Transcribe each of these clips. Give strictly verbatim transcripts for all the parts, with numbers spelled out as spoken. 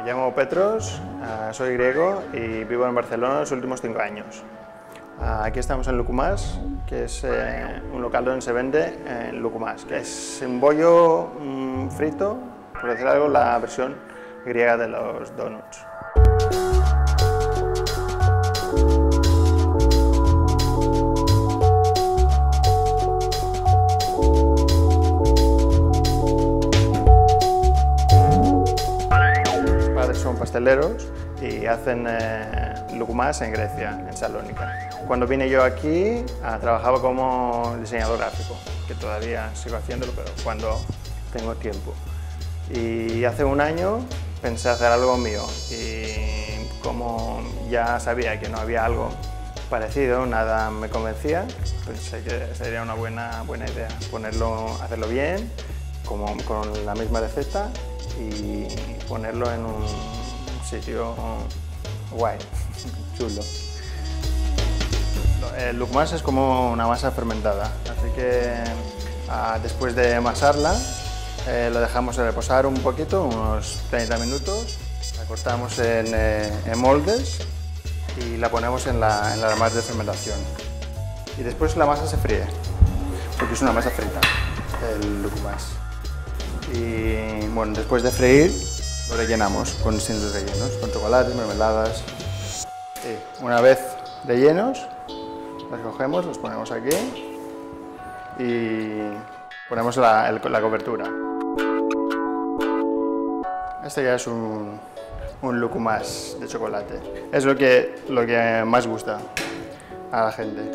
Me llamo Petros, uh, soy griego y vivo en Barcelona los últimos cinco años. Uh, aquí estamos en lukumas, que es eh, un local donde se vende eh, lukumas, que es un bollo mm, frito, por decir algo, la versión griega de los donuts. Son pasteleros y hacen eh, lukumas en Grecia, en Salonica. Cuando vine yo aquí, ah, trabajaba como diseñador gráfico, que todavía sigo haciéndolo, pero cuando tengo tiempo. Y hace un año pensé hacer algo mío y como ya sabía que no había algo parecido, nada me convencía, pensé que sería una buena, buena idea ponerlo, hacerlo bien, como, con la misma receta, y ponerlo en un sitio guay, chulo. El lukumas es como una masa fermentada, así que ah, después de amasarla eh, lo dejamos reposar un poquito, unos treinta minutos, la cortamos en, eh, en moldes y la ponemos en la, en la masa de fermentación. Y después la masa se fríe, porque es una masa frita, el lukumas. Y bueno, después de freír lo rellenamos con distintos rellenos, con chocolates, mermeladas. Y una vez rellenos, los cogemos, los ponemos aquí y ponemos la, el, la cobertura. Este ya es un, un lukumas de chocolate. Es lo que, lo que más gusta a la gente.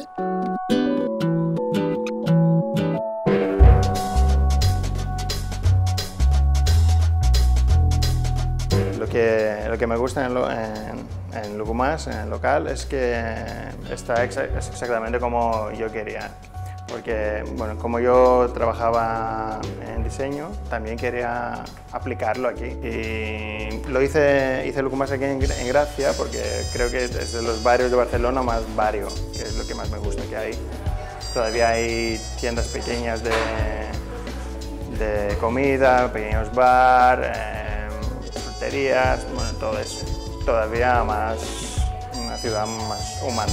Lo que, lo que me gusta en, lo, en, en lukumas, en el local, es que está exa, es exactamente como yo quería. Porque, bueno, como yo trabajaba en diseño, también quería aplicarlo aquí. Y lo hice, hice lukumas aquí en, en Gràcia porque creo que es de los barrios de Barcelona más barrio, que es lo que más me gusta que hay. Todavía hay tiendas pequeñas de, de comida, pequeños bar, eh, bueno, todo eso, todavía más, una ciudad más humana.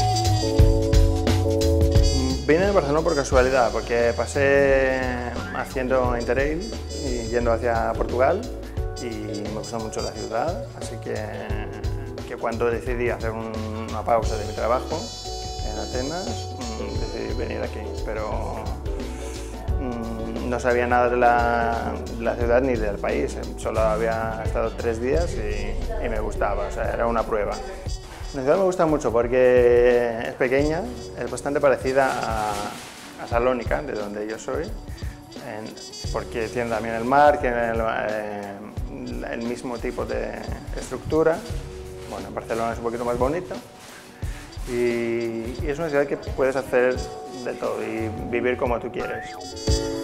Vine a Barcelona por casualidad, porque pasé haciendo Interrail y yendo hacia Portugal y me gustó mucho la ciudad, así que, que cuando decidí hacer un, una pausa de mi trabajo en Atenas, decidí venir aquí, pero no sabía nada de la, de la ciudad ni del país, solo había estado tres días y, y me gustaba, o sea, era una prueba. La ciudad me gusta mucho porque es pequeña, es bastante parecida a, a Salonica, de donde yo soy, en, porque tiene también el mar, tiene el, eh, el mismo tipo de estructura. Bueno, en Barcelona es un poquito más bonito y, y es una ciudad que puedes hacer de todo y vivir como tú quieres.